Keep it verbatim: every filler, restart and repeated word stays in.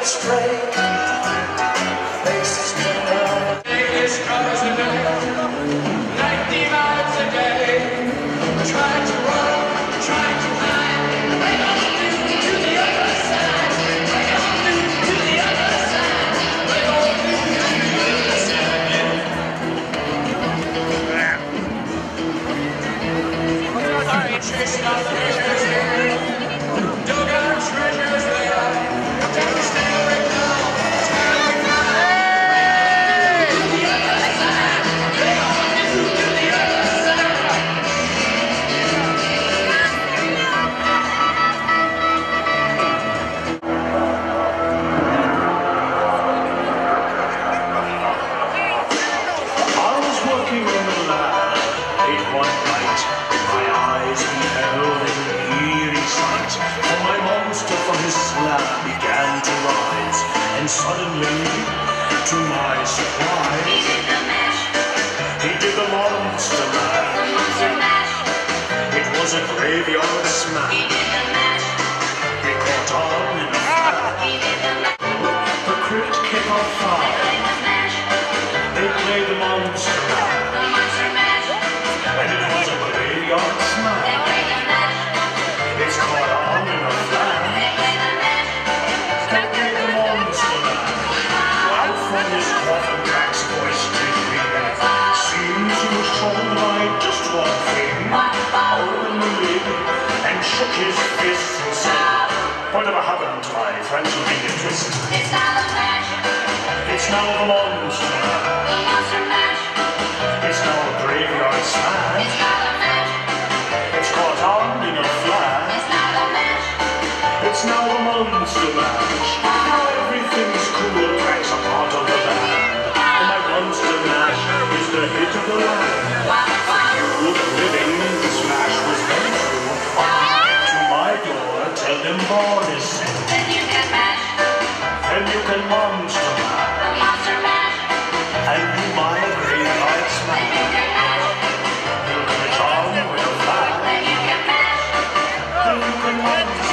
straight, faces turn around. English cars a day, ninety miles a day, trying to run, trying to hide, they all do to the other side, they all do to the other side, they all do to the other side. Sorry, chasing all the treasures there, dug out treasures there, take a step right now. And suddenly, to my surprise, He did the mash. he did the monster mash. The monster mash. It was a graveyard smash. He did the mash. It caught on in a flash. He did the mash. The crypt kick off They fire. played the mash. They played the monster mash. The monster mash. And it was a graveyard They smash. played the mash. It's caught on in a flash. They played the mash. They played the monster mash. Out from his coffin, Jack's voice did ring. Seems he was told by just one thing. Opened the lid and shook his fist and said, "Whatever happened to my Transylvania twist? It's now the mash. It's now the monster mash. The monster mash. It's now a graveyard smash. It's now the mash. It's caught on in a flash. It's now the mash. It's now the monster mash. Now everything's cool, Crack's a part of the band. And my monster mash is the hit of the land. You, the living, the smash was meant to. To my door, tell them born is sent. Then you can mash. Then you can monster mash. The monster mash. And do my graveyard Then smash. you can mash. You'll come on with a flash. Then you can mash. Then you can monster